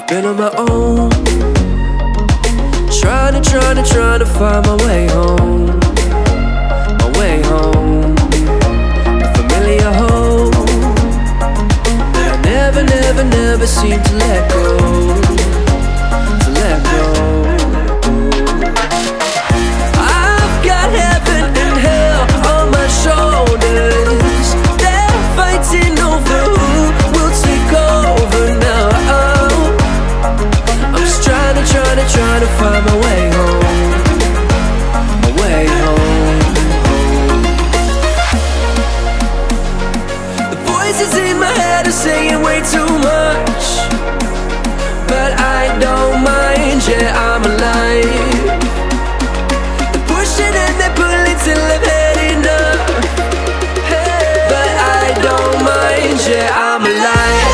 I've been on my own, trying to find my way home. My way home, a familiar home that I never seem to let go. To let go. I've got heaven and hell on my shoulders. They're fighting over who will take over now. I'm just trying to find my way home. My way home. The voices in my head are saying way too much, but I don't mind, yeah, I'm alive. They're pushing and they're pulling till I've had enough, hey, but I don't mind, yeah, I'm alive.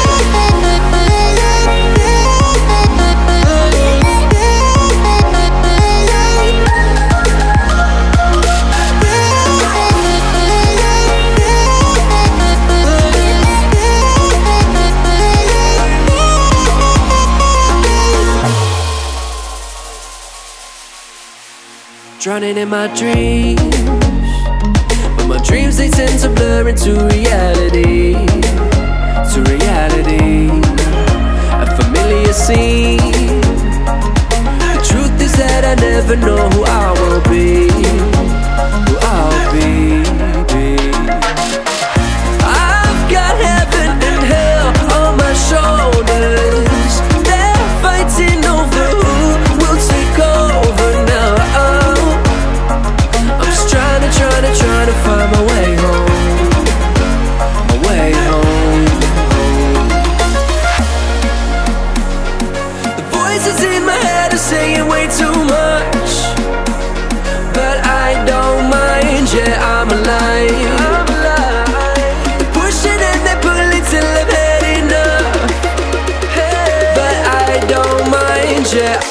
Drowning in my dreams, but my dreams they tend to blur into reality. To reality, a familiar scene. The truth is that I never know who I will be. Who I'll be. I've got heaven and hell on my shoulders. They're fighting over who will take over now. Trying to find my way home. My way home. The voices in my head are saying way too much, but I don't mind, yeah, I'm alive. They're pushing and they're pulling till I've had enough, hey, but I don't mind, yeah.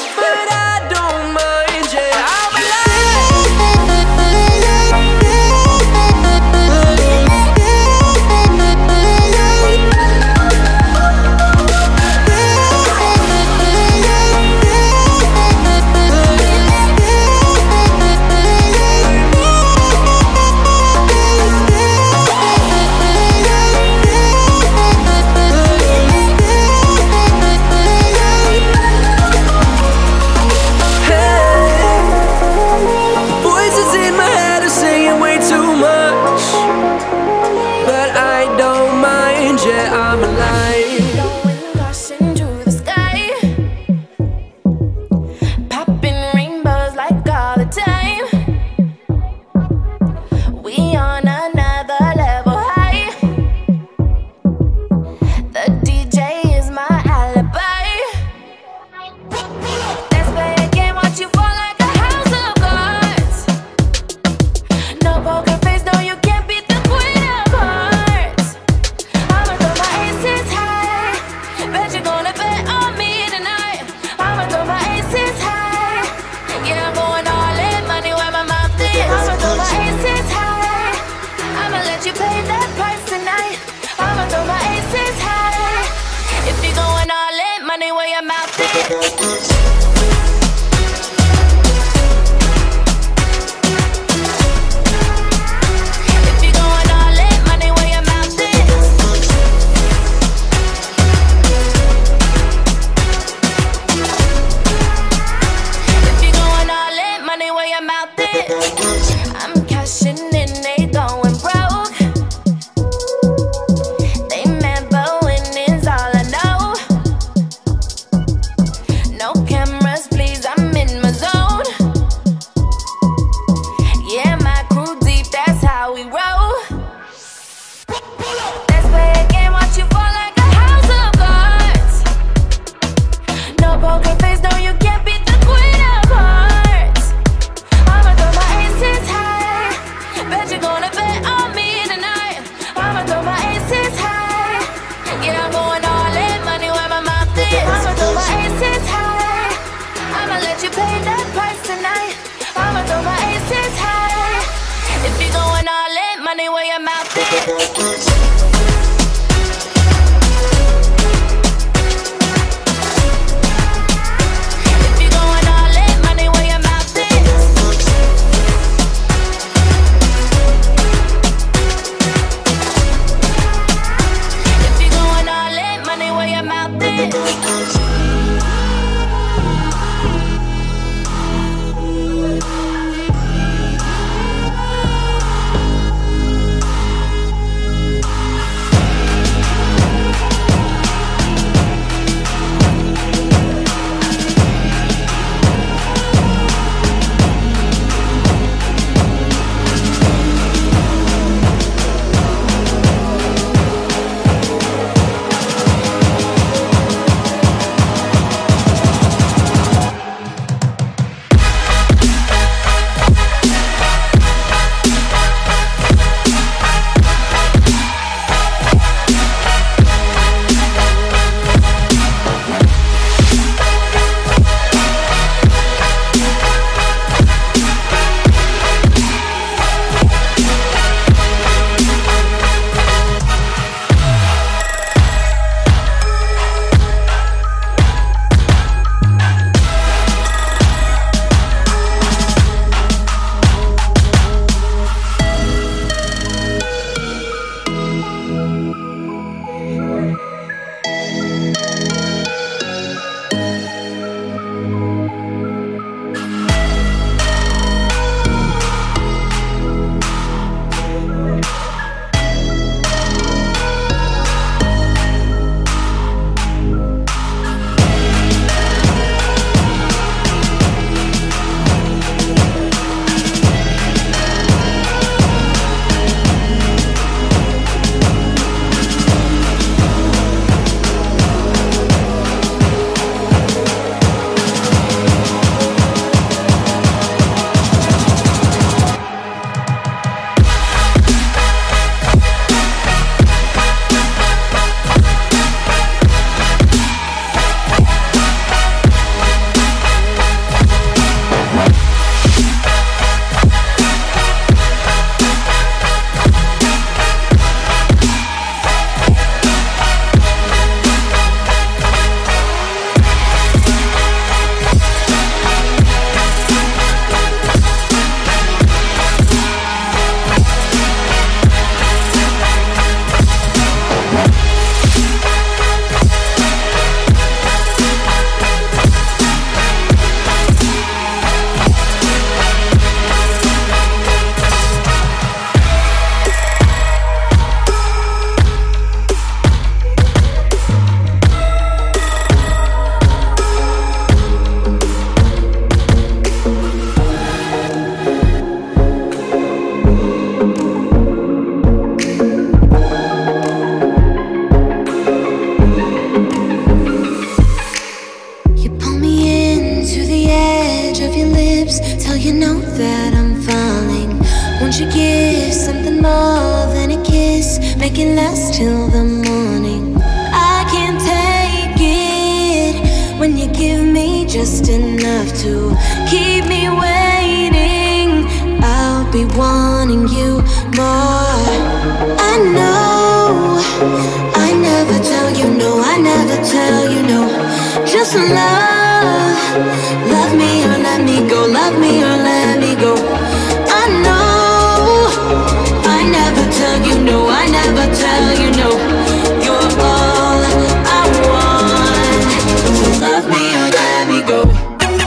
till the morning. I can't take it when you give me just enough to keep me waiting. I'll be wanting you more. I know I never tell you no, I never tell you no. Just love, love me or let me go, love me or let me go. I know I never tell you no, I never tell you no. You're all I want, so love me or let me go.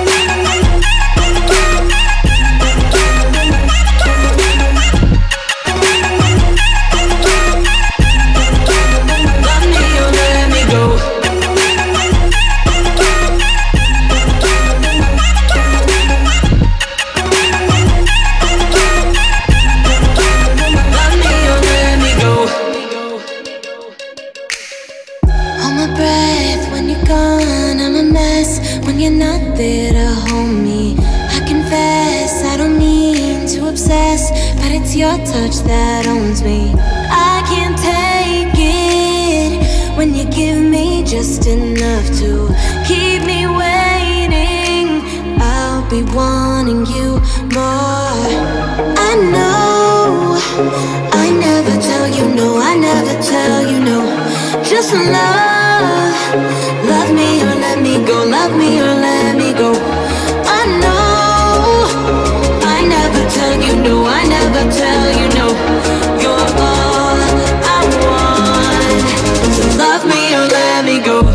When you're not there to hold me, I confess I don't mean to obsess, but it's your touch that owns me. I can't take it when you give me just enough to keep me waiting. I'll be wanting you more. I know I never tell you no, I never tell you no. Just love, love me or let me go, love me or let me go. I know I never tell you no, I never tell you no. You're all I want, so love me or let me go.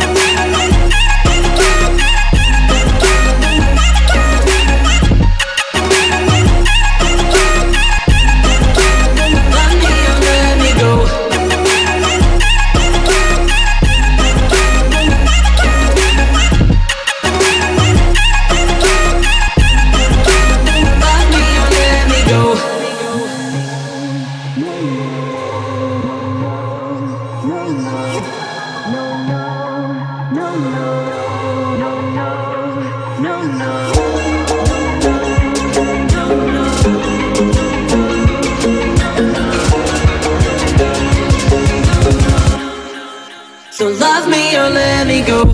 So love me or let me go.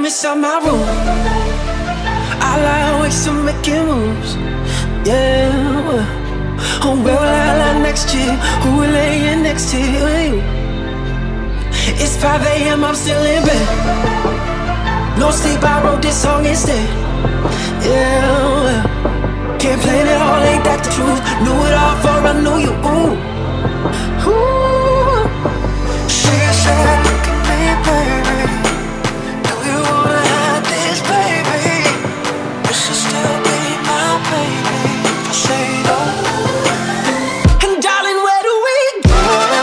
inside my room. I lie awake still making moves. Yeah. Oh, where will I lie next to you? Who will laying next to you? It's 5 a.m. I'm still in bed. No sleep, I wrote this song instead. Yeah. Can't play it all, ain't that the truth? Knew it all before I knew you. Ooh. Ooh. She said, look at me, baby. Do you wanna have this, baby? You should still be my baby. I say no. And darling, where do we go?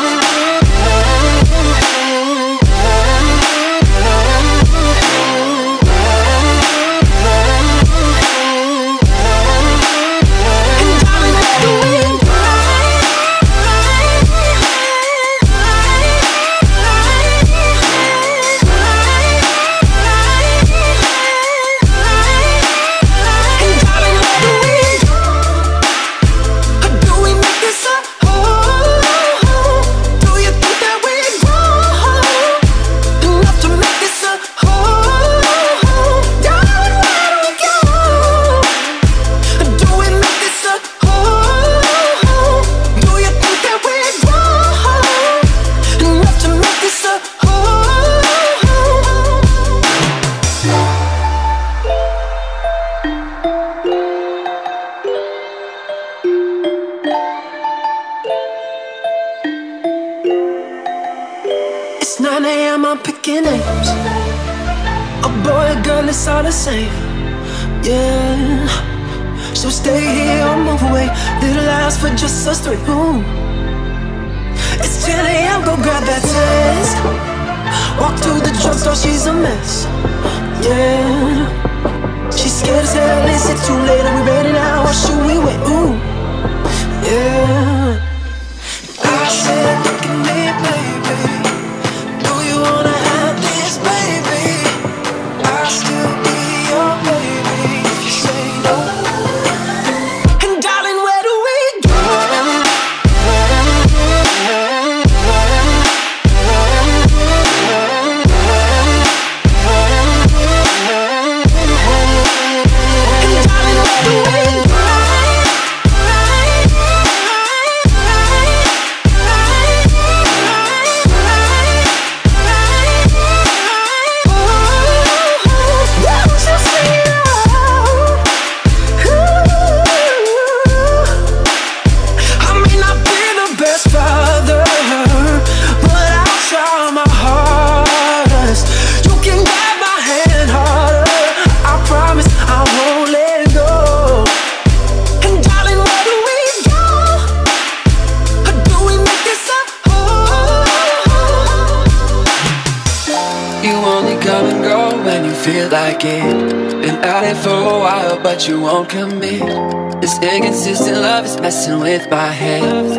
It's 9 a.m. I'm picking names. A boy, a girl, it's all the same. Yeah. So stay here or move away. Little house for just us three. Ooh. It's 10 a.m. Go grab that test. Walk through the drugstore, she's a mess. Yeah. She's scared as hell. Is it too late? Are we ready now or should we wait? Ooh. Yeah. I said, look at me, baby. Do you wanna have this, baby? I'll still be your baby if you say no. And darling, where do we go? And darling, where do we go? Feel like it. Been at it for a while, but you won't commit. This inconsistent love is messing with my head.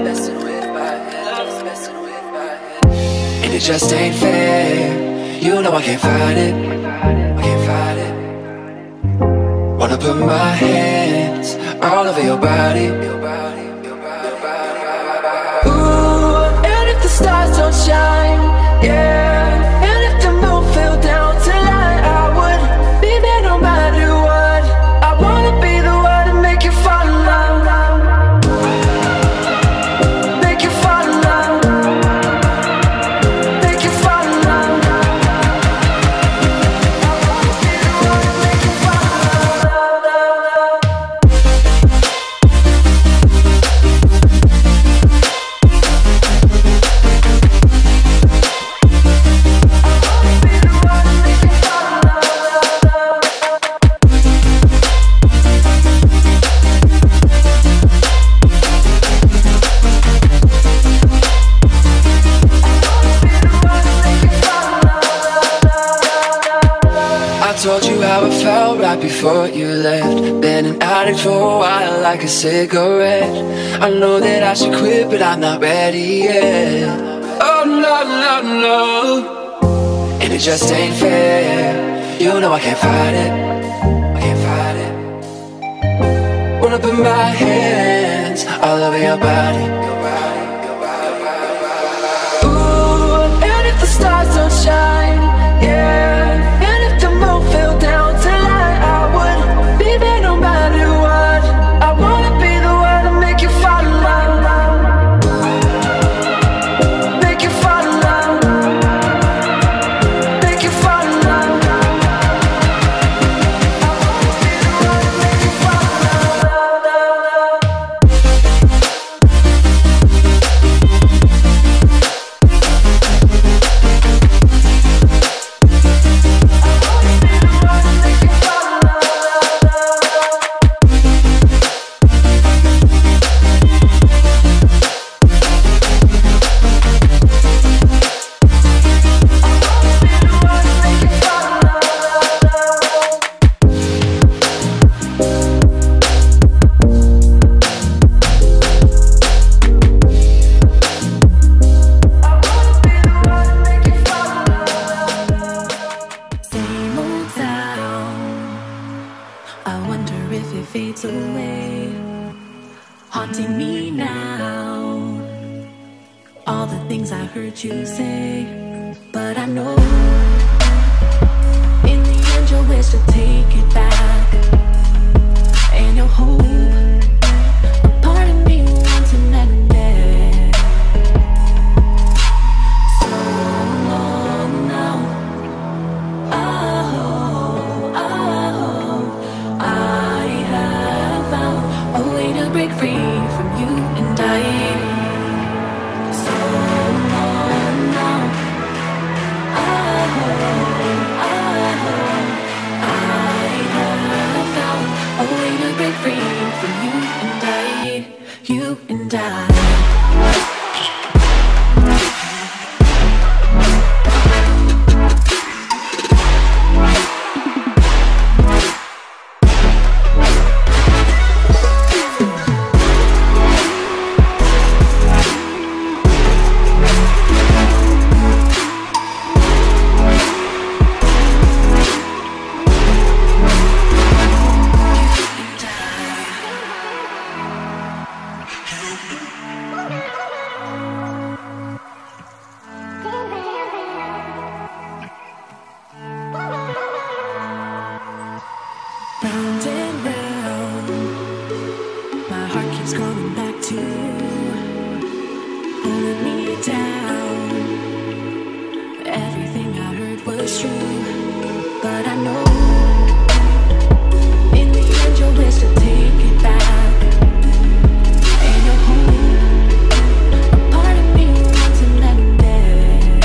And it just ain't fair. You know I can't fight it. I can't fight it. Wanna put my hands all over your body. Ooh, and if the stars don't shine, yeah. Told you how I felt right before you left. Been an addict for a while like a cigarette. I know that I should quit, but I'm not ready yet. Oh no, no, no. And it just ain't fair. You know I can't fight it. I can't fight it. Wanna put my hands all over your body. Ooh, and if the stars don't shine, yeah. And if the moon fades away, haunting me now. All the things I heard you say, but I know in the end you'll wish to take it back, and you'll hope a part of me wants an ending. So long now. I have found a way to break free from you and I. So long now. I have found a way to break free from you and I. You and I. Round and round, my heart keeps coming back to you, holding me down. Everything I heard was true, but I know in the end you'll wish to take it back, and you'll hold a part of me wants an ending.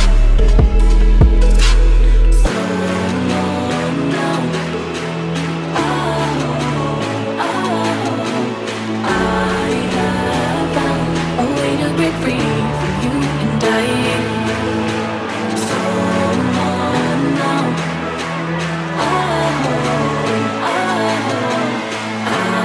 So long now. Break free from you and I. So long now. I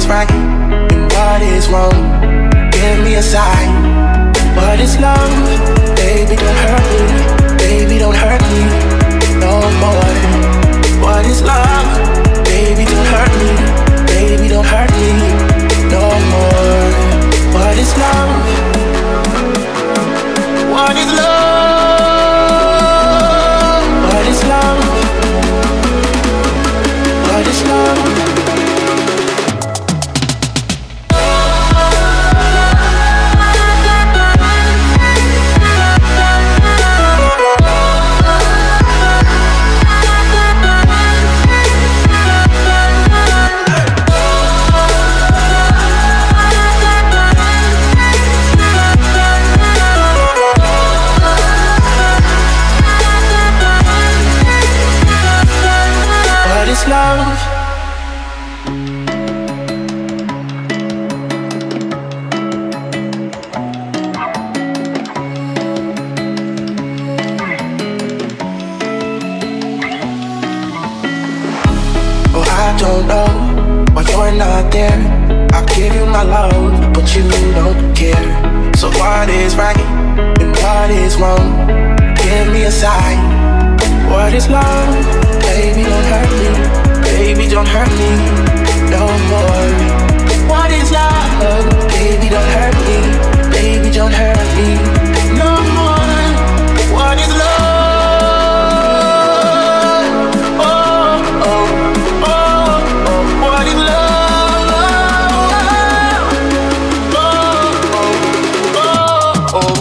right and what is wrong? Give me a sign. What is love? Baby, don't hurt me. Baby, don't hurt me no more. What is love? Baby, don't hurt me. Baby, don't hurt me no more. What is love? What is love? What is love? What is love? Love. Oh, I don't know why you're not there. I'll give you my love, but you don't care. So what is right and what is wrong? Give me a sign. What is love? Baby, don't hurt me. Baby, don't hurt me no more. What is love? Baby, don't hurt me. Baby, don't hurt me no more. What is love? Oh, oh, oh, oh. What is love? Oh, oh, oh, oh.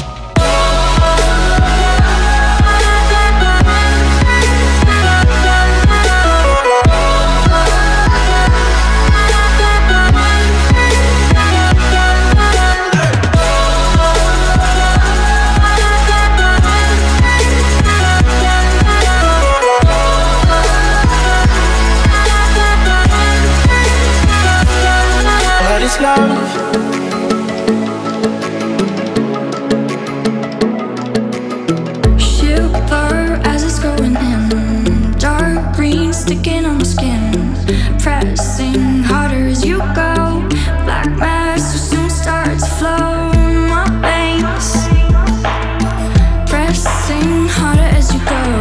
Love. Shiver as it's going in, dark green sticking on my skin, pressing harder as you go. Black mass will soon start to flow in my veins, pressing harder as you go.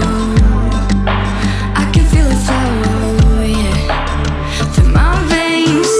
I can feel it flow, yeah, through my veins.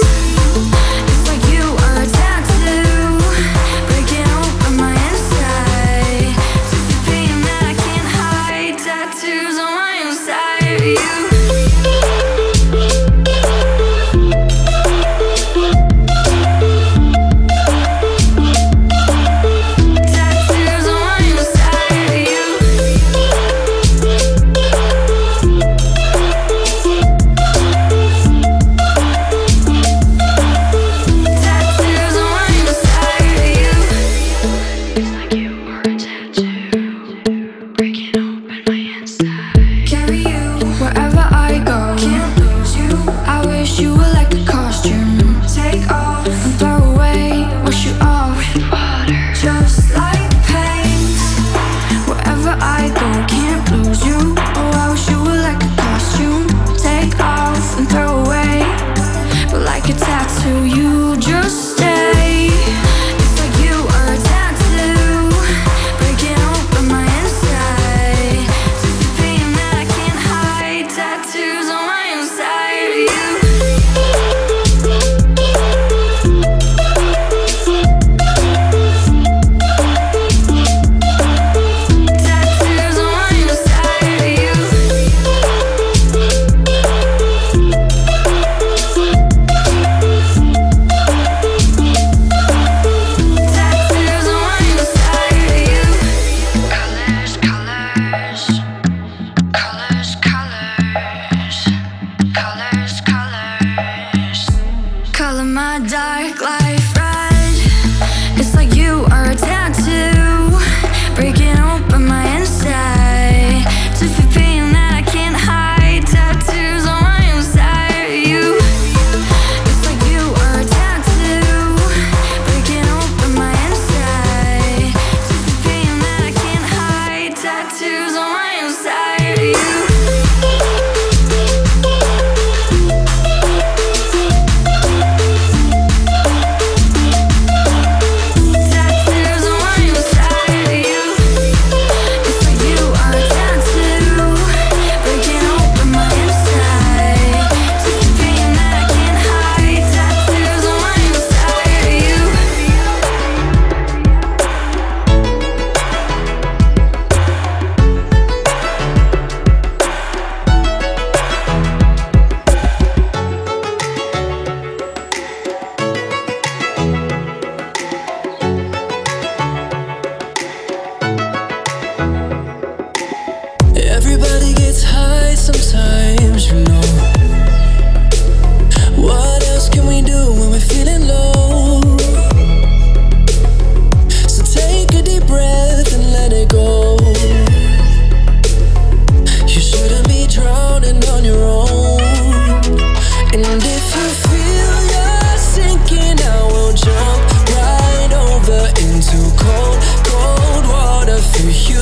And if you feel you're sinking, I will jump right over into cold, cold water for you.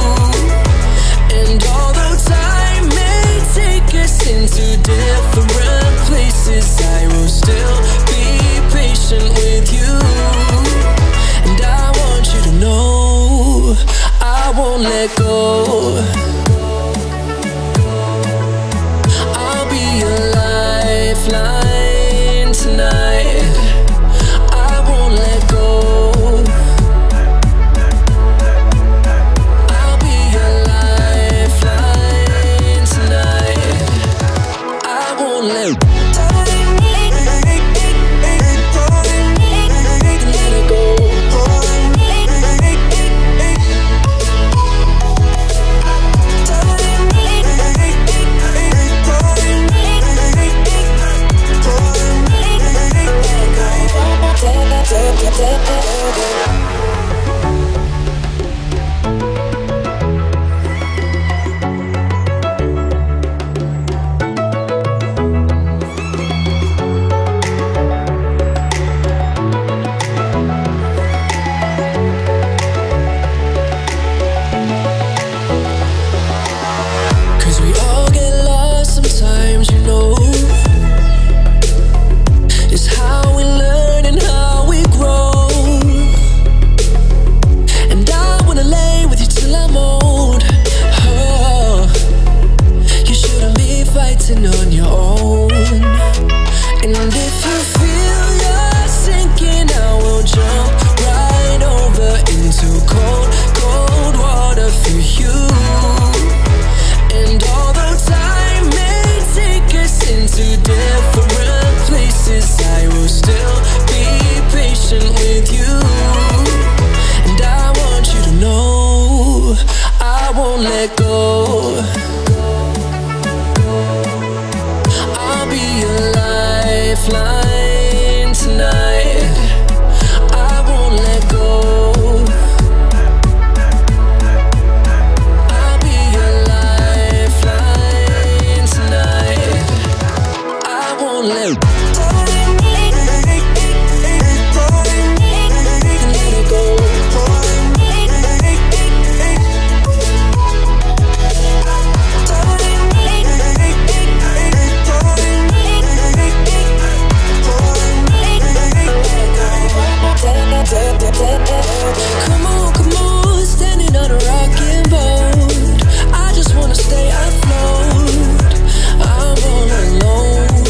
And although time may take us into different places, I will still be patient with you. And I want you to know I won't let go. I'll be your lifeline tonight. I won't let go. I'll be your lifeline tonight. I won't let go. On your own. And if you feel you're sinking, I will jump right over into cold, cold water for you. And although time may take us into different places, I will still be patient with you. And I want you to know I won't let go. Lifeline tonight. I won't let go. I'll be your lifeline tonight. I won't let go. Come on, come on, standing on a rocking boat. I just wanna stay afloat. I'm all alone.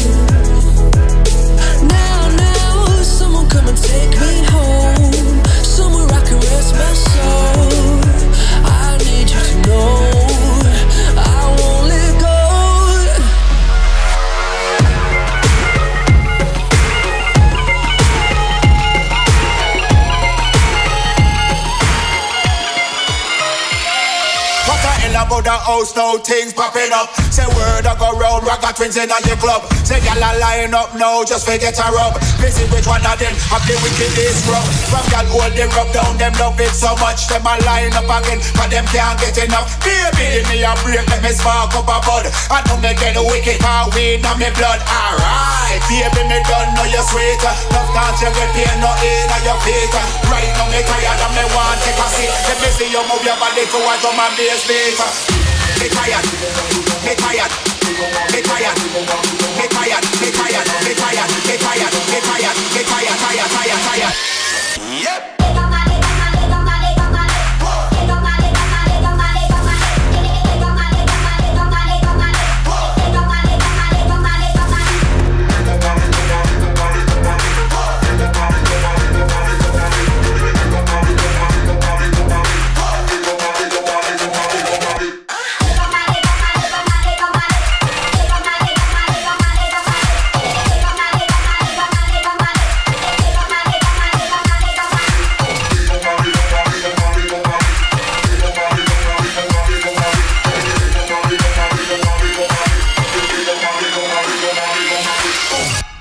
Now, someone come and take me home, somewhere I can rest my soul. I need you to know I won't let go. About the house, now things popping up. Say word I go round, Ragga Twins in on the club. Say y'all a line up now, just forget a rub. Visit which one of them have the wickedest rub. From y'all hold the rub down, them love it so much. Them a line up again, but them can't get enough. Baby, me a break, let me spark up a bud. I know me get wicked, power weed on me blood. Alright, baby, me done know you're sweet. Love can't you get pain, no in on your feet. Right now me tired and me want take a seat. Let me see you move your body to a drum and bass beat. Me tired, me tired, me tired, me tired, me tired, me tired, me tired, me tired, me tired. Yep.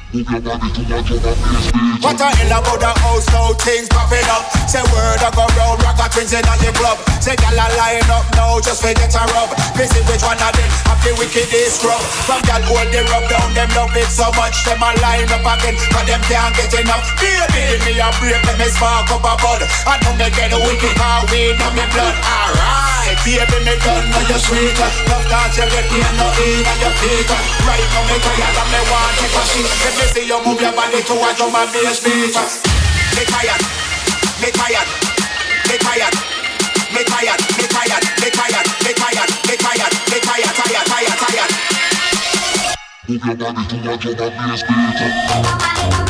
What a hell about the house, now things popping up. Say word I go round, Ragga Twins in on the club. Say gal a line up now, just forget a rub. Visit which one of them have the wickedest scrub. From gal hold the rub down, them love it so much. Them a line up again, cause them can't get enough. Baby, me a break, let me spark up a bud. I know me get wicked, cause we know me blood. Alright, baby, me done on your sweet. Love dance, you get in no in on your feet. Right now me tired and me want take a shit. Let me see you move your body to a drum and bass beat. Me tired, me tired, me tired, me tired, me tired, me tired, me tired, me tired, me tired, tired, tired, tired. Move your body to a drum and bass beat.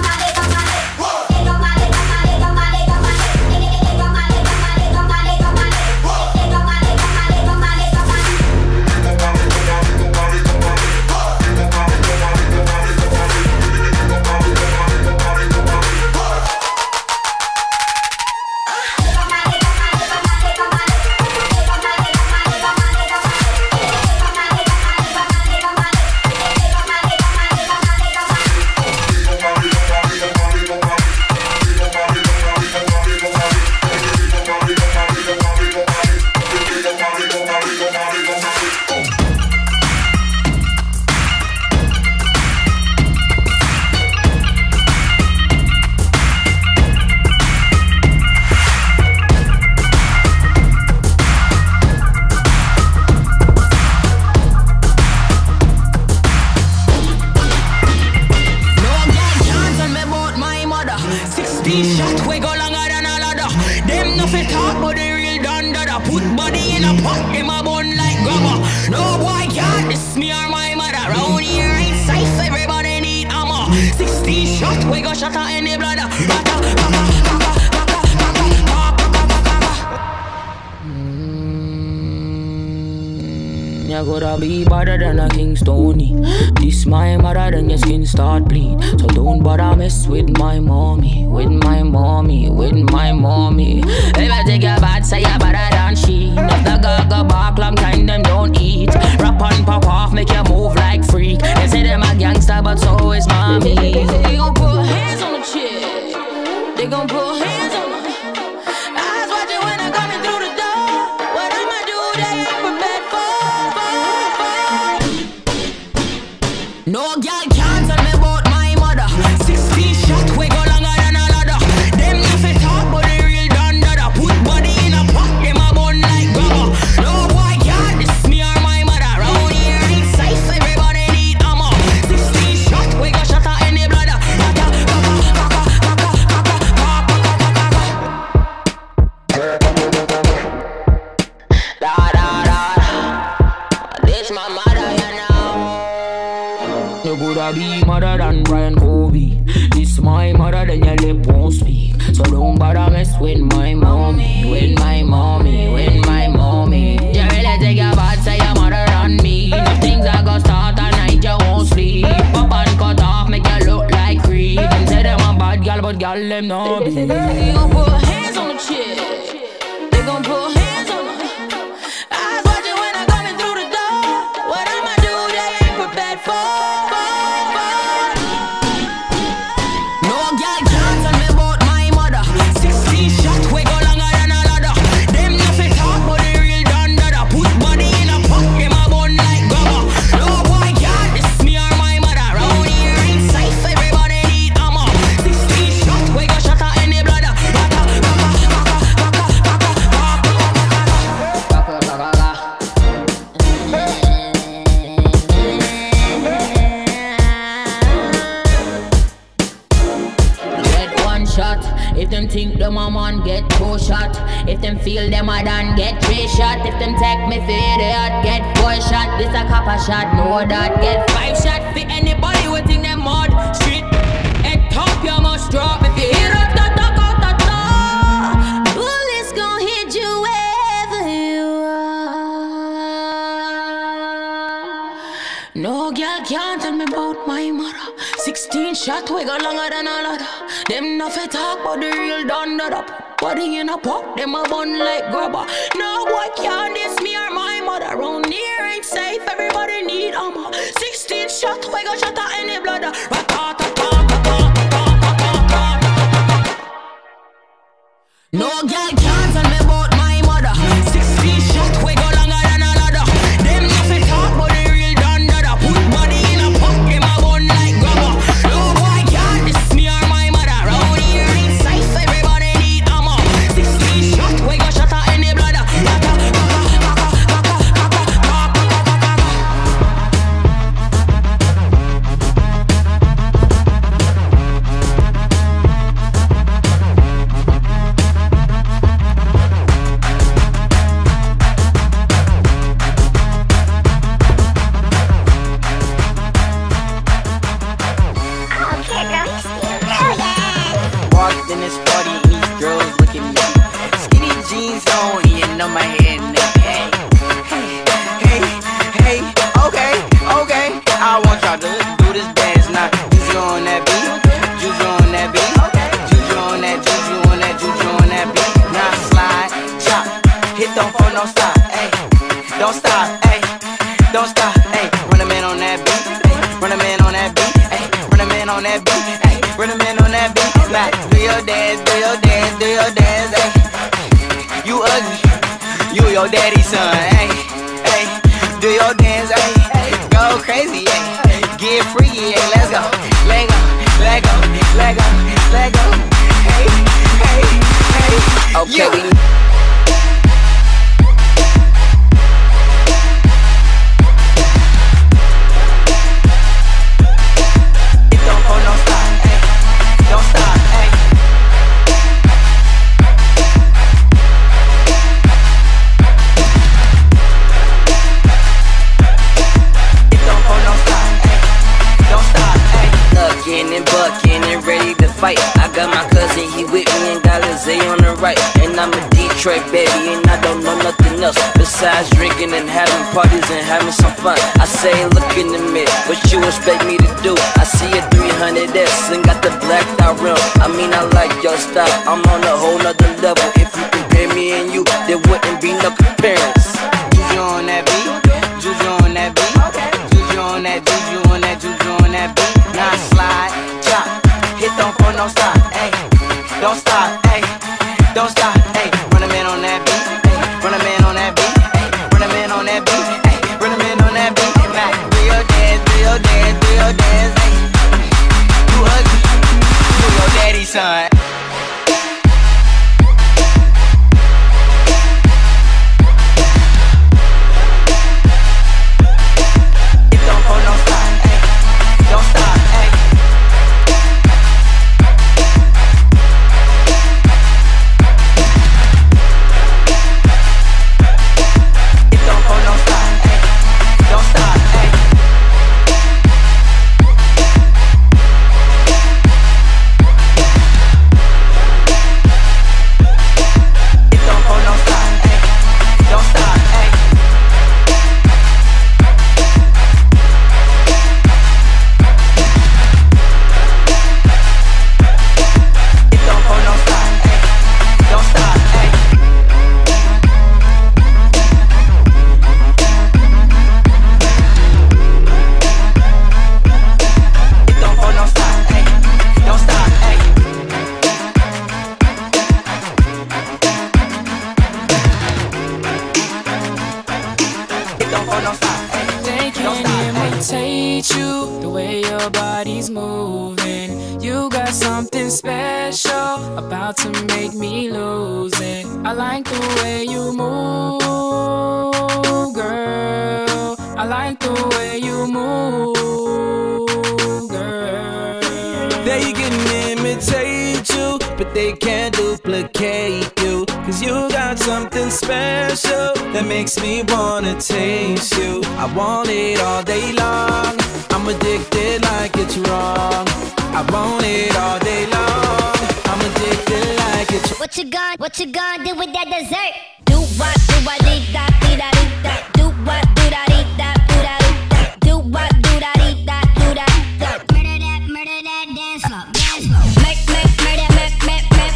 You gotta be better than a King Stony. This my mother, then your skin start bleed. So don't bother mess with my mommy, with my mommy, with my mommy. If I take a bad, say you better than she. If the gaga bark long time, them don't eat. Rap and pop off, make you move like freak. They say them a gangster, but so is mommy. They gon' put hands on the chick. They gon' put hands on the eyes watching when I'm coming through the door. What I'ma do, they ain't prepared for. No girl can't tell me about my mother. 16 shots, we go longer than a ladder. Them nothing talk, but they real done dada. Put body in a pot, them a bun like grabber. No boy can't diss me or my mother. Round here ain't safe, everybody need ammo. 16 shots, we go shut out in the bladder. This my mother, you know. You coulda be mother than Brian Kobe. This my mother, then your lip won't speak. So don't bother mess with my mommy, with my mommy, with my mommy. You really take your bad, say your mother than me. If things are gonna start at night, you won't sleep. Pop and cut off, make you look like creep. Them say them a bad girl, but girl them no be. They gon' put hands on the chick. They gon' put hands on the eyes watching when I'm coming through the door. What I'ma do, they ain't prepared for. No girl can't tell me about my mother. 16 shots, we go longer than a ladder. Them nothing talk, but they real done dada. Put body in a pot, them a bun like grabber. No boy can't diss me or my mother. Round here ain't safe, everybody need ammo. 16 shots, we go shut out in the bladder. Get one shot. If them think them a man, get 2 shot. If them feel them a done, get 3 shot. If them take me for idiot, get 4 shot. This a copper shot, know that. Get 5 shot for anybody who think them mud. Street, head top, you must drop. If you hear it, ta ta ta ta ta. Bullets gon' hit you wherever you are. No girl can't tell me about my mother. 16 shot, we go longer than a ladder. Them nothing talk, but the real done that up. Body in a pot, them a bun like grabber. No boy can't diss me or my mother. Round here ain't safe, everybody need ammo. 16 shot, we go shut out any bladder. Rat up in this party and these girls looking at me. Skinny jeans on, you know my head and hey, hey, hey, okay, okay. I want y'all to do this dance now. Juju on that beat, juju on that beat, juju on that, juju on that, juju on that beat. Now slide, chop, hit don't fall, no stop, hey, don't stop, hey, don't stop, hey. Run a man on that beat, run a man on that beat, hey, run a man on that beat, hey, run a man on that beat. Now do your dance, do your dance, do your dance, hey. You ugly, you your daddy's son, hey, hey. Do your dance, hey, go crazy, hey. Get freaky, hey, let's go, let go, let go, let go, let go, hey, hey, hey. Okay, we. Fight. I got my cousin, he with me and got Lizzie on the right. And I'm a Detroit baby and I don't know nothing else besides drinking and having parties and having some fun. I say look in the mirror, what you expect me to do? I see a 300S and got the blacked out rim. I mean I like your style, I'm on a whole nother level. If you compare me and you, there wouldn't be no comparison. Juju on that beat, juju on that beat, juju on that, juju on that, juju on that beat. Now slide, chop, hit don't fall, no stop, ayy. Don't stop, ayy. Don't stop, ayy. Run a man on that beat, ayy. Run a man on that beat, ayy. Run a man on that beat, ayy. Run a man on that beat. Now do your dance, do your dance, do your dance, ayy. You ugly, you your daddy's son. They can't imitate you, the way your body's moving. You got something special, about to make me lose it. I like the way you move, girl. I like the way you move, girl. They can imitate you, but they can't duplicate you. Cause you got something special that makes me wanna taste you. I want it all day long, I'm addicted like it's wrong. I want it all day long, I'm addicted like it's wrong. What you gonna do with that dessert? Do what, dee da, dee da, dee da. Do what, do da, dee da, do da, dee da. Do what, do da, dee da, do da, da. Murder that, dance floor, dance floor. Make, murder that, murder that.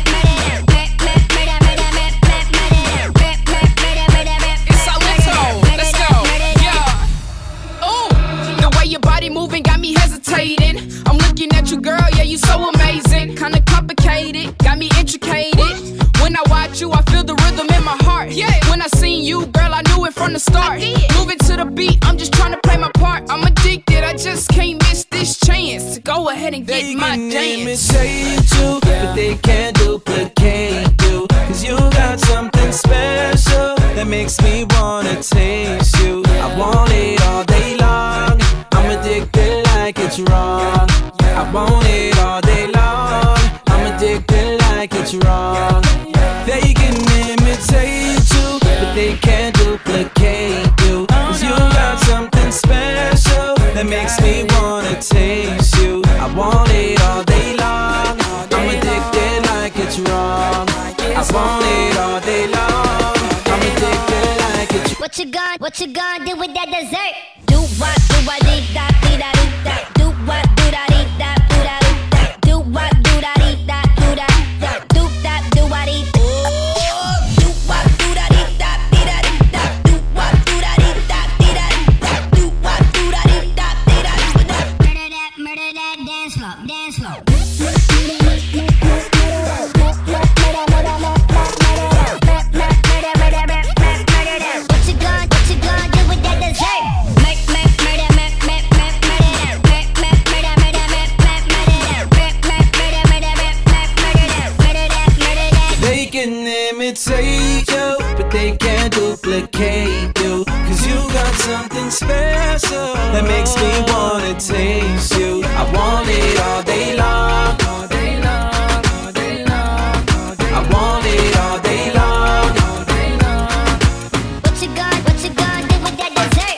It's Salito, let's go, yeah. Ooh, the way your body moving got me hesitating. I'm looking at you, girl, yeah, you so amazing. Kinda complicated, got me intricated. When I watch you, I feel the rhythm in my heart. Yeah. When I seen you, girl, I knew it from the start. Moving to the beat, I'm just trying to play my part. I'm addicted, I just can't miss this chance to go ahead and get my dance. They can imitate you, but they can't duplicate you. Cause you got something special that makes me wanna taste you. I want it all day long, I'm addicted like it's wrong. I want it all day long, I'm addicted like it's wrong. They can imitate you, but they can't duplicate you. Cause you got something special that makes me wanna taste you. I want it all day long, I'm addicted like want it all day long. I'm addicted like it. What you gonna do with that dessert? Do what, do I dee da dee da dee da. Do what, do da dee da do da dee da. Do what, do da dee da do da da. Do that, do what dee. Do what, do da dee da dee da dee da. Do what, do da dee da dee da dee da. Do what, do da dee da dee da dee da. Murder that dance floor, dance floor. Imitate you, but they can't duplicate you. Cause you got something special that makes me wanna taste you. I want it all day long, all day long, all day long, all day long. I want it all day long, all day long. What you gonna do with that dessert?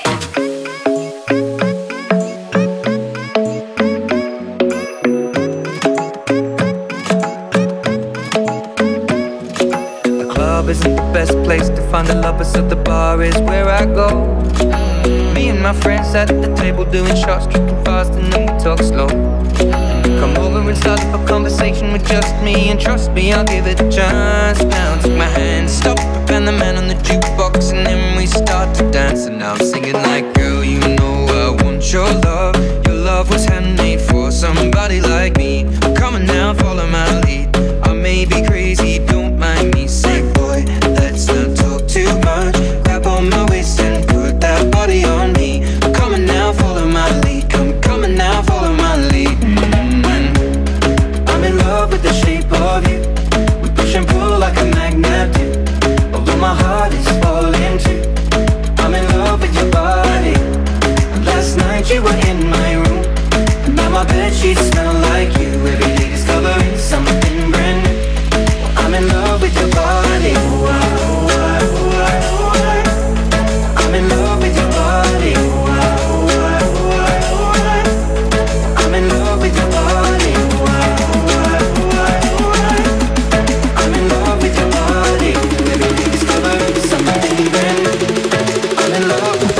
Isn't the best place to find the lovers, so the bar is where I go. Me and my friends at the table doing shots, tripping fast, and then we talk slow. Come over and start up a conversation with just me, and trust me, I'll give it a chance. Now take my hand, stop, and the man on the jukebox, and then we start to dance. And now I'm singing like, girl, you know I want your love. Your love was handmade for somebody like me. Come on now, follow my lead. I may be crazy, don't mind me. Say, boy, let's not talk too much. Grab on my waist and put that body on me. Come on now, follow my lead. Come on now, follow my lead. I'm in love with the shape of you. We push and pull like a magnet do. Although my heart is falling too. I'm in love with your body. Last night you were in my room, and now my bedsheets smell like you. Every day discovering something brand new. I'm in love with your body. I'm in love with your body. I'm in love with your body. I'm in love with your body. Every day discovering something brand new. I'm in love with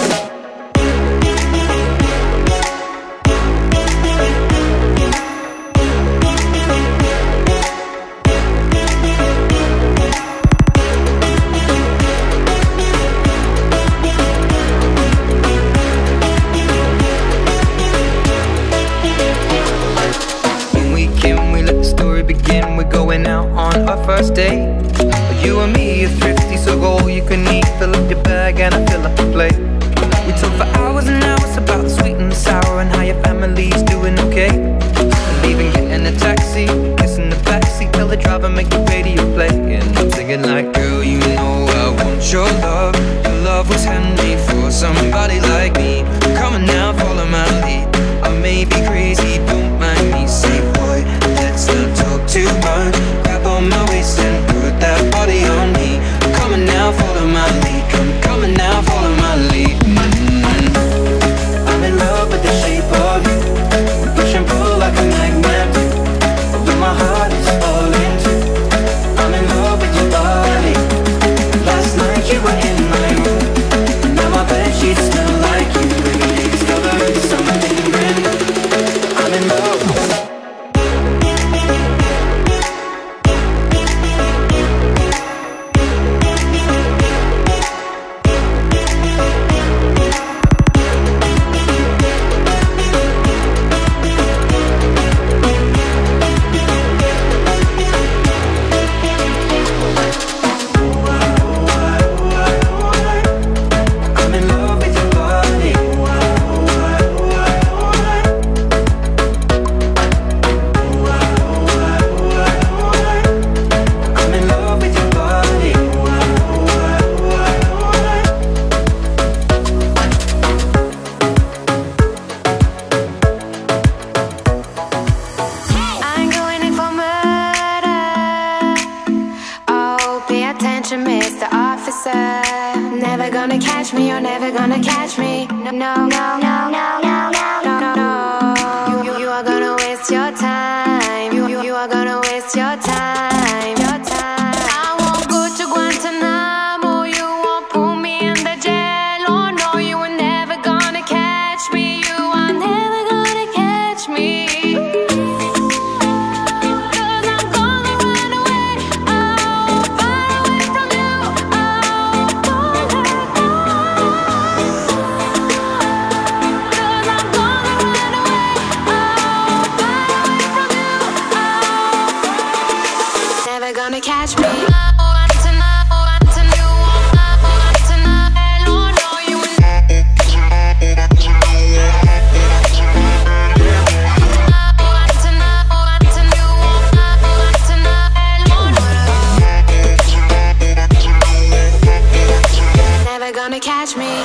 first date. You and me are thrifty, so go all you can eat. Fill up your bag and I fill up the plate. We talk for hours and hours about the sweet and the sour and how your family's doing okay. And even getting a taxi, kissing the backseat, tell the driver make the radio play. And I'm singing like, girl, you know I want your love. Your love was handmade for somebody like me. Come on now, follow my lead. I may be crazy, don't mind me. Say, boy, let's not talk too much. Grab on my waist and put that body on me. Come on now, follow my lead. Come on now, follow my lead. I'm in love with the shape of you. We push and pull like a magnet do. Although my heart is falling too. I'm in love with your body. Last night you were in my room, and now my bedsheets smell like you. Every day discovering something brand new. I'm in love with Mr. Officer. Never gonna catch me, you're never gonna catch me. No, no, no, no, no, no, no, no, no. You are gonna waste your time. You are gonna waste your time. Your time. I catch me. Never gonna catch me.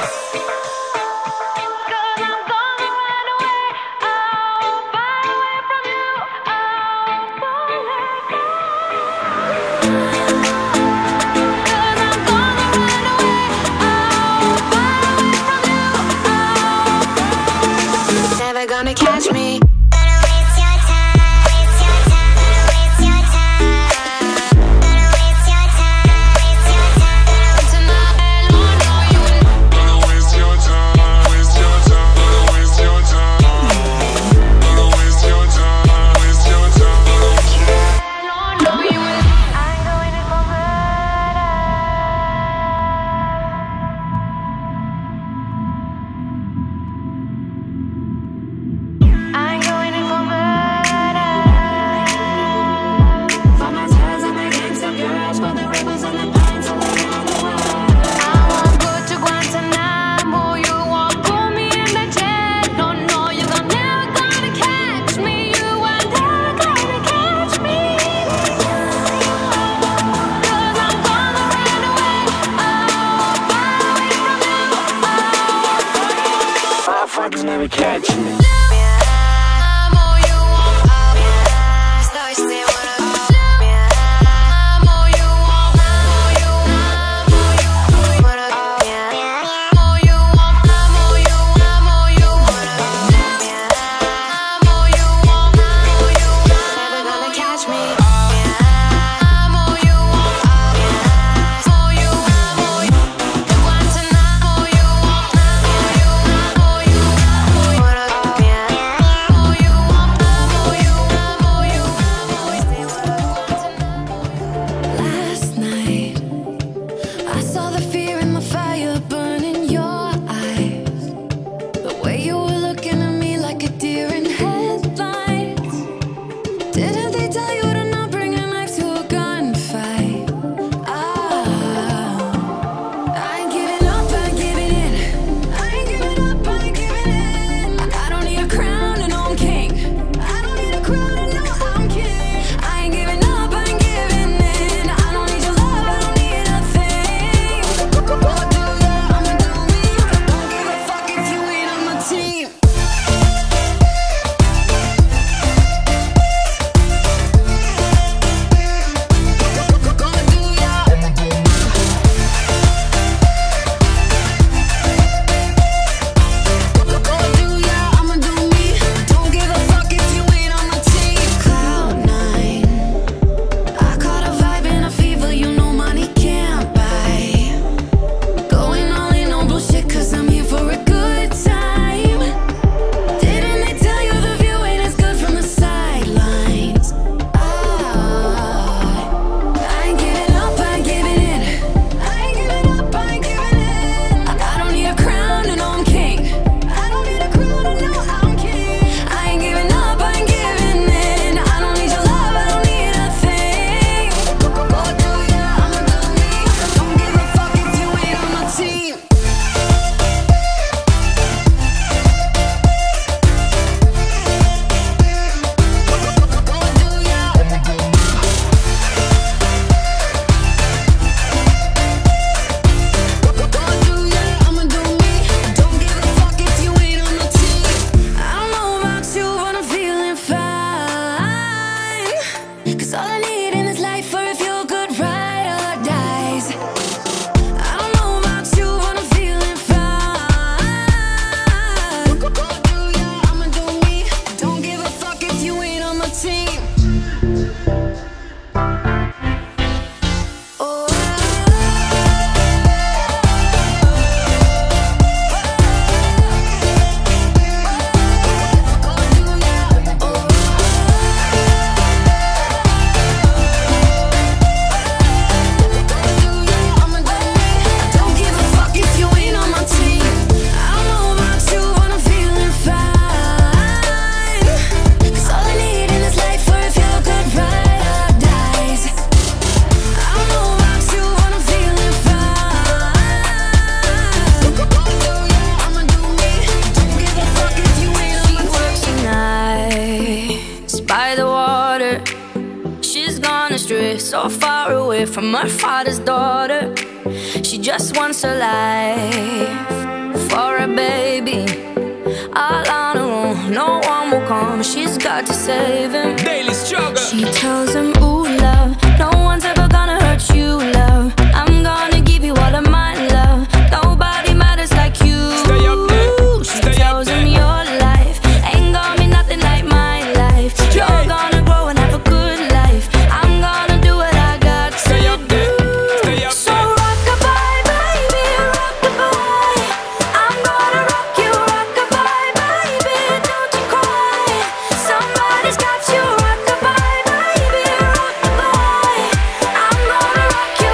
by the water. She's gone astray, so far away from her father's daughter. She just wants a life for a baby. All on her own, no one will come. She's got to save him. Daily struggle. She tells him, ooh, love, no one's ever gonna hurt you, love. I'm gonna give you all of my love. Nobody matters like you. Stay up there. She tells him your life ain't gonna be nothing like my life. You're gonna grow and have a good life. I'm gonna do what I got to do. So rock-a-bye, baby, rock-a-bye. I'm gonna rock you, rock-a-bye, baby, don't you cry. Somebody's got you, rock-a-bye, baby, rock-a-bye. I'm gonna rock you,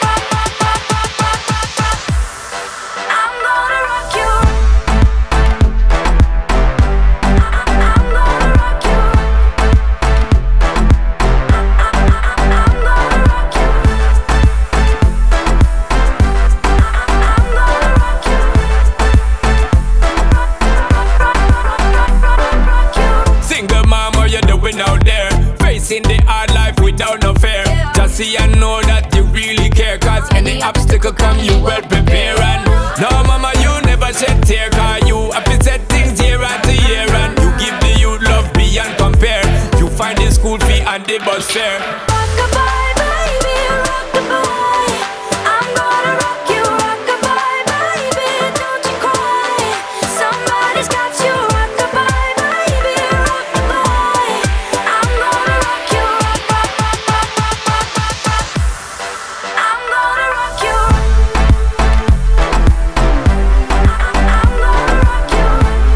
I'm gonna rock you. Single mom, what you doing out there? Facing the hard life without no fear. Just see and know that you really care. Cause any obstacle come, you well prepare. And no mama, you never shed tear. Cause you have to set things year after year. And you give the youth love beyond compare. You find the school fee and the bus fare. Rock-a-bye, baby, rock-a-bye. I'm gonna rock you, rock-a-bye, baby, don't you cry. Somebody's got you, rock-a-bye, baby, rock-a-bye. I'm gonna rock you, I'm gonna rock you. I'm gonna rock you.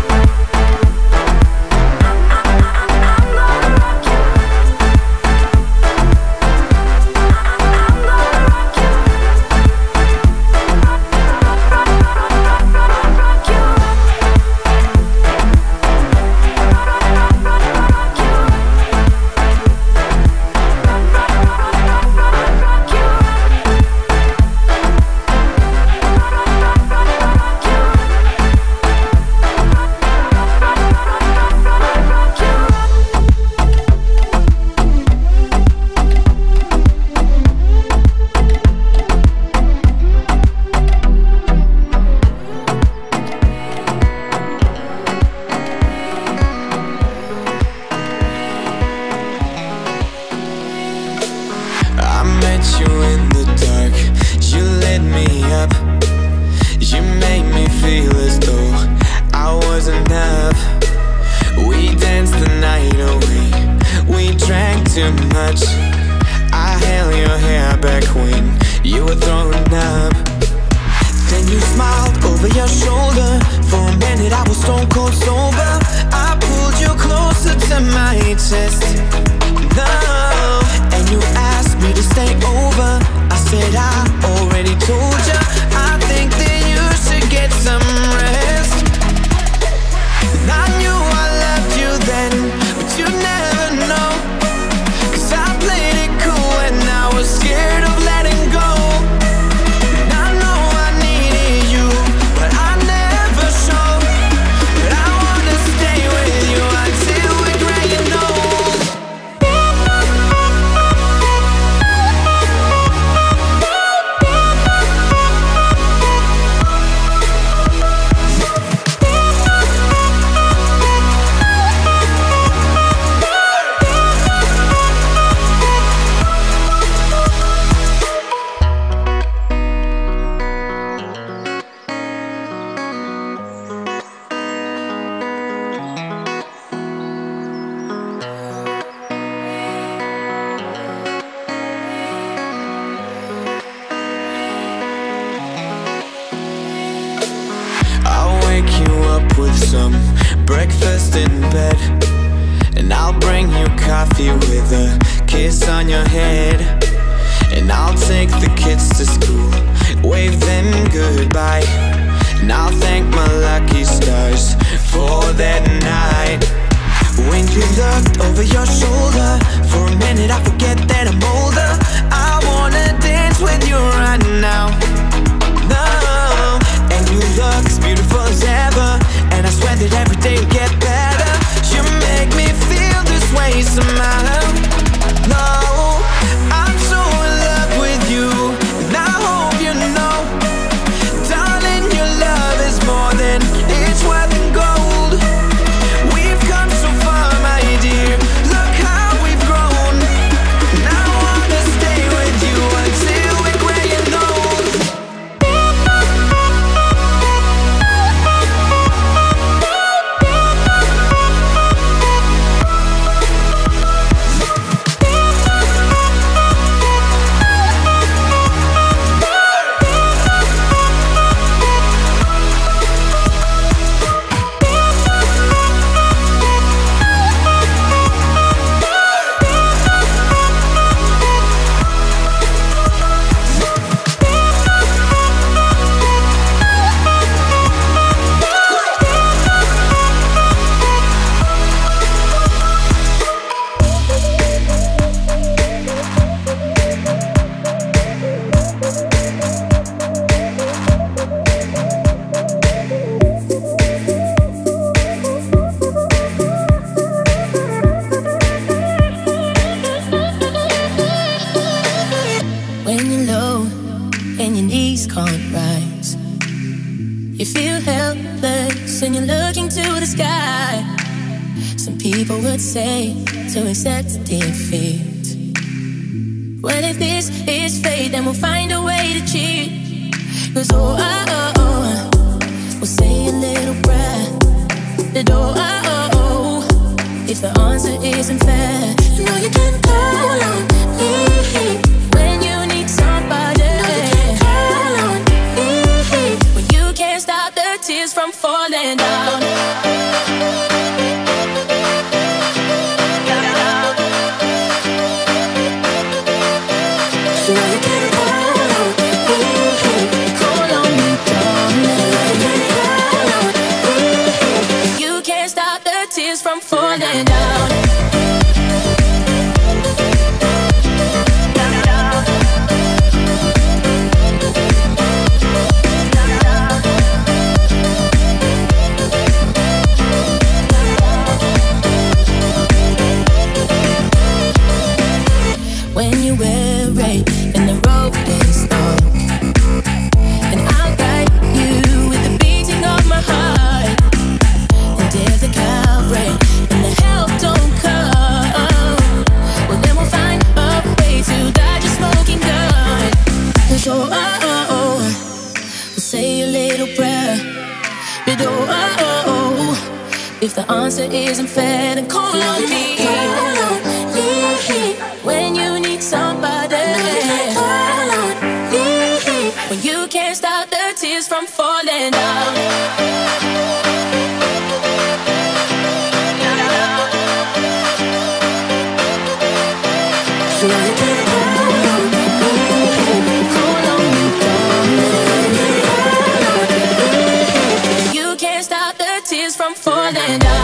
I'm gonna rock you. I met you in the dark, you lit me up. You made me feel as though I was enough. We danced the night away, we drank too much. I held your hair back when you were throwing up. Then you smiled over your shoulder. For a minute I was stone cold sober. I pulled you closer to my chest. No. And you asked me to stay over. I said I already told you. I think that you should get some rest. And I knew I loved you then, but you never know. Cause I played it cool and I was scared of letting go. And I know I needed you, but I never showed. But I wanna stay with you until we're gray and old. I'll wake you up with some breakfast in bed, and I'll bring you coffee with a kiss on your head. And I'll take the kids to school, wave them goodbye. And I'll thank my lucky stars for that night. When you looked over your shoulder, for a minute I forget that I'm older. I wanna dance with you right now. No. And you look as beautiful as ever, and I swear that every day you get better. You make me feel this way would say to accept defeat? Well, if this is fate, then we'll find a way to cheat. Cause we'll say a little prayer. If the answer isn't fair, you know you can call on me when you need somebody. You call on me when you can't stop the tears from falling down. So you can call on me, call on me, darling. You can't stop the tears from falling down. When you weary and the road is dark, and I'll guide you with the beating of my heart. And if the Calvary and the help don't come, well then we'll find a way to dodge a smoking gun. So we'll say a little prayer. But if the answer isn't fair, then call on me. When you need somebody, call on me. When you can't stop the tears from falling down. So you can call on me, call on me, darling. You can't stop the tears from falling down.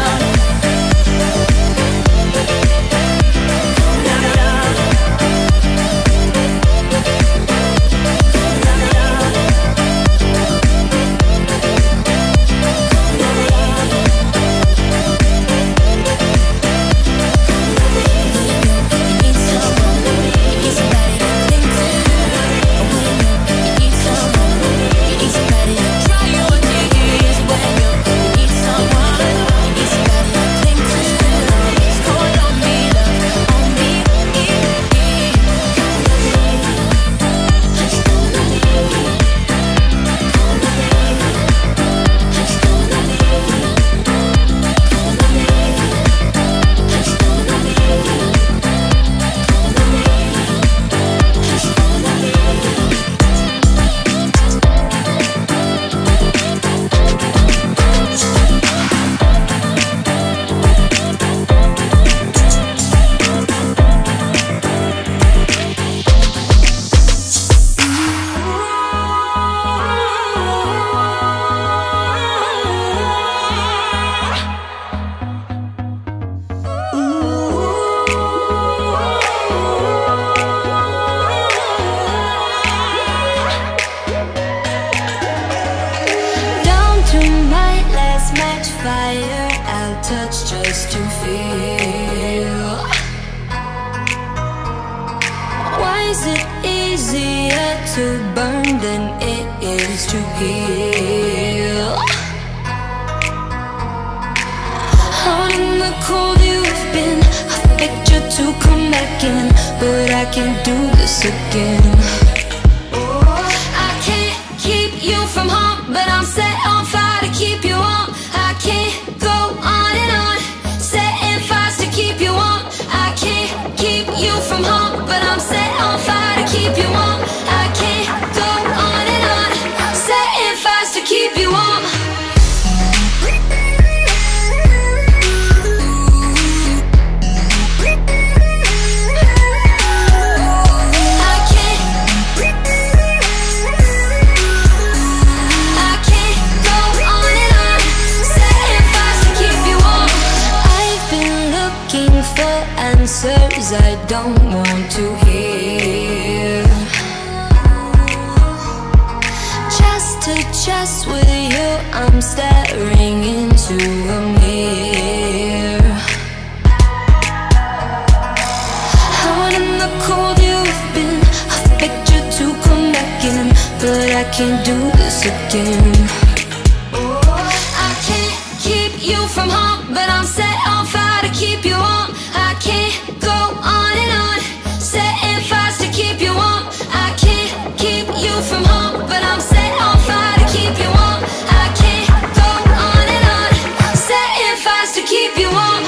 From home, but I'm set on fire to keep keep you warm. I can't go on and on, setting fires to keep you warm. I can't keep you from home, but I'm set on fire to keep you warm. I can't go on and on, setting fires to keep you warm.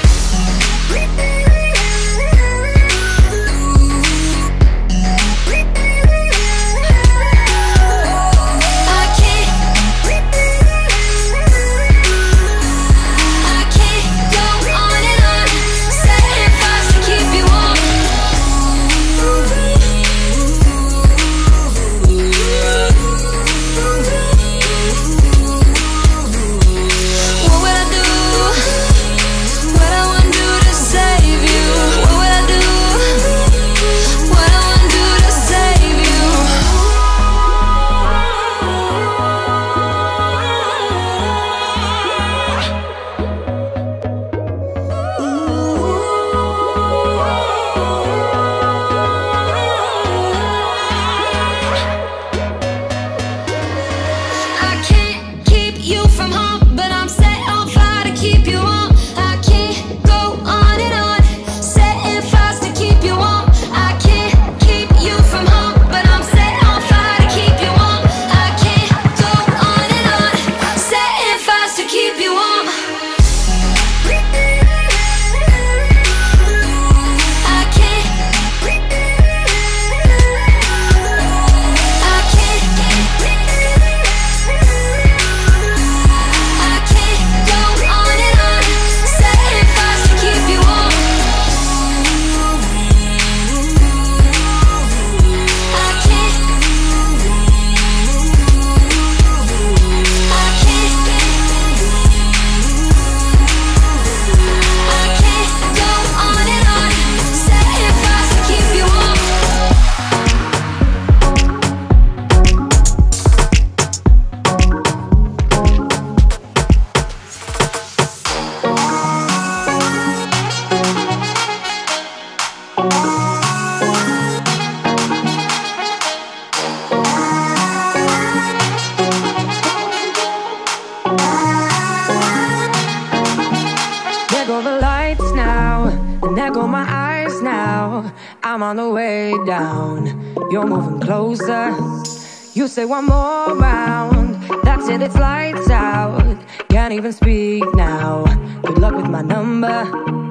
I'm on the way down, you're moving closer. You say one more round, that's it, it's lights out. Can't even speak now, good luck with my number.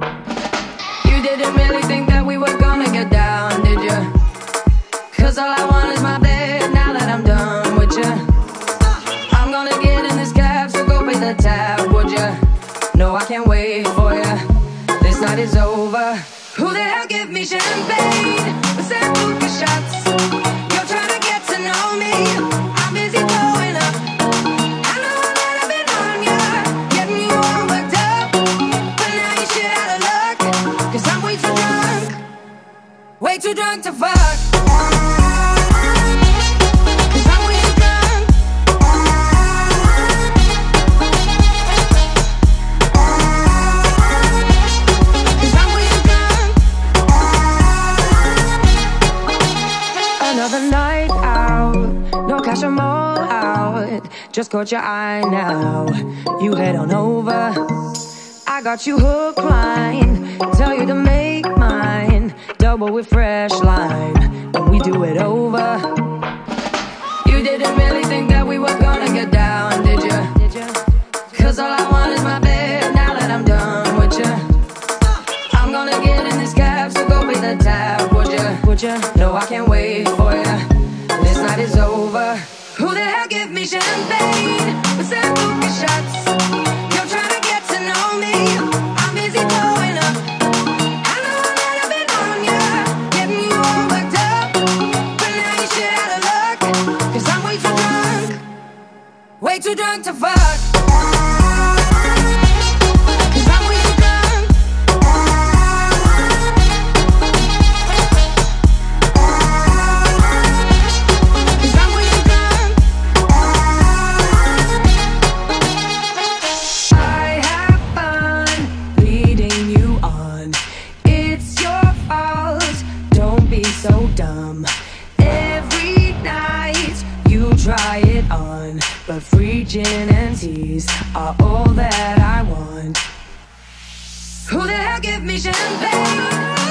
You didn't really think that we were gonna get down, did you? Cause all I want is my bed now that I'm done with you. I'm gonna get in this cab, so go pay the tab, would you? No, I can't wait for you, this night is over. Who the hell give me champagne with sambuca shots? You're trying to get to know me, I'm busy blowing up. I know that I've been on ya, getting you all worked up, but now you shit out of luck, cause I'm way too drunk to fuck. Another night out, no cash, I'm all out. Just caught your eye now, you head on over. I got you hook line, tell you to make mine. Double with fresh lime, and we do it over. You didn't really think that we were gonna get down, did you? Cause all I want is my bed now that I'm done with you. I'm gonna get in this cab, so go pay the tab, would you? No, I can't wait for you, this night is over. Who the hell give me champagne with sambuca shots? You're trying to get to know me, I'm busy blowing up. I know that I've been on ya, getting you all worked up, but now you shit out of luck, cause I'm way too drunk to fuck. So dumb. Every night you try it on, but free gin and teas are all that I want. Who the hell give me champagne.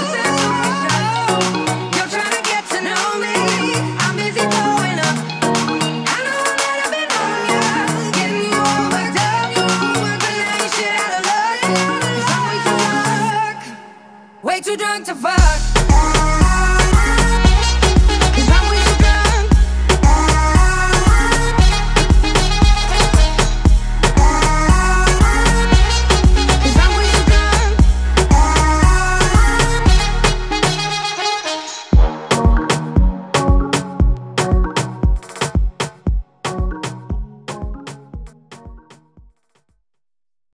You're trying to get to know me. I'm busy throwing up. I know I might have been on ya, getting you all worked up. But now you shit out of luck, 'cause I'm way too drunk to fuck.